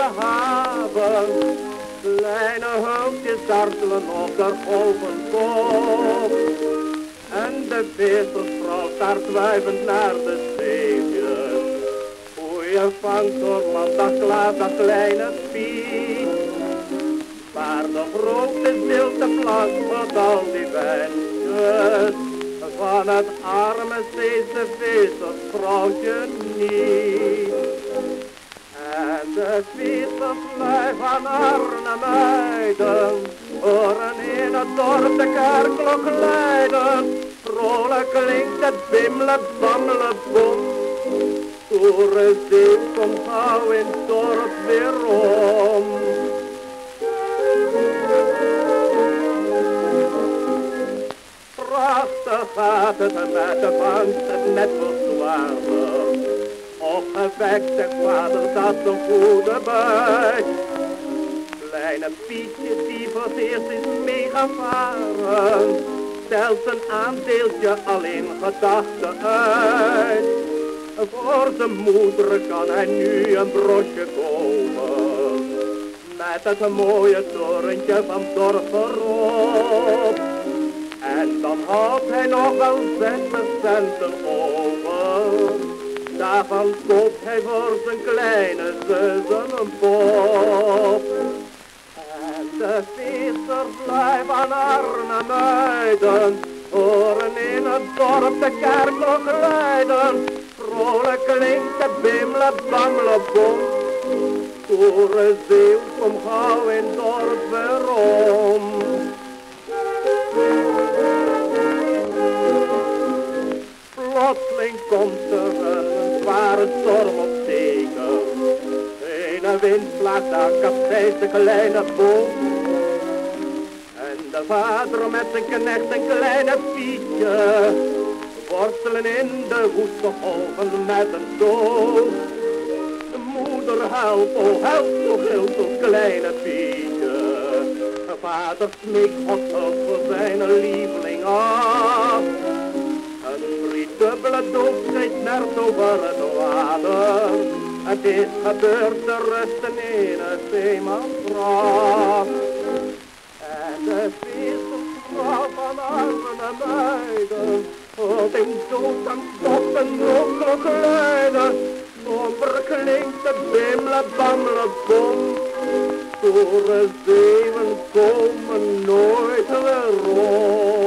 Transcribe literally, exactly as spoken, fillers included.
de haven. Kleine hulpjes dartelen op de golvenkop. En de vissersvrouw start wuivend naar de zeepjes. Hoe je vangt door land, dat klaar, dat kleine Piet. Maar de grote zilte plas met al die wensjes van het arme Zeese vissersvrouwtje niet. En de visserslui van Arnhem-Muiden horen in het dorp de kerkklok luiden. Vrolijk klinkt het bimle, bammele, bom. Toere Zeeuw komt gauw in het dorp weer om. Prachtig gaat het met de vangst, het net voor zwaarder. Opgewekt zegt vader dat een goede buit. Kleine Pietje die voor het eerst is meegevaren, stelt zijn aandeeltje al in gedachten uit. Voor zijn moeder kan hij nu een brosje kopen, met het mooie torentje van dorp erop. En dan houdt hij nog wel zestig centen over. Daarvan koopt hij voor zijn kleine zussen een pop. En de visserslui van Arnhem-Muiden horen in het dorp de kerkklok luiden. Vrolijk klinkt de bimle, bammele, bom. Toere Zeeuw, kom gauw in het dorp weer om. Plotseling komt er een zware storm op zegen. Een wind slaat daar kapseist de kleine boot. En de vader met zijn knecht en kleine Pietje worstelen in de woeste golven met een dood. De moeder helpt, oh help, zo gilt zo'n kleine Pietje. Vader smeekt God hulp voor zijn lieveling af. Een driedubbele dood steekt nergens over het water. Het is gebeurd te rusten in het zeemansgraf. En de vissersvrouw van Arnhem-Muiden hoort in doodangst op een noodklok luiden. Somber klinkt de bimle, bammele, bom. Toere Zeeuwen komen nooit weer rond.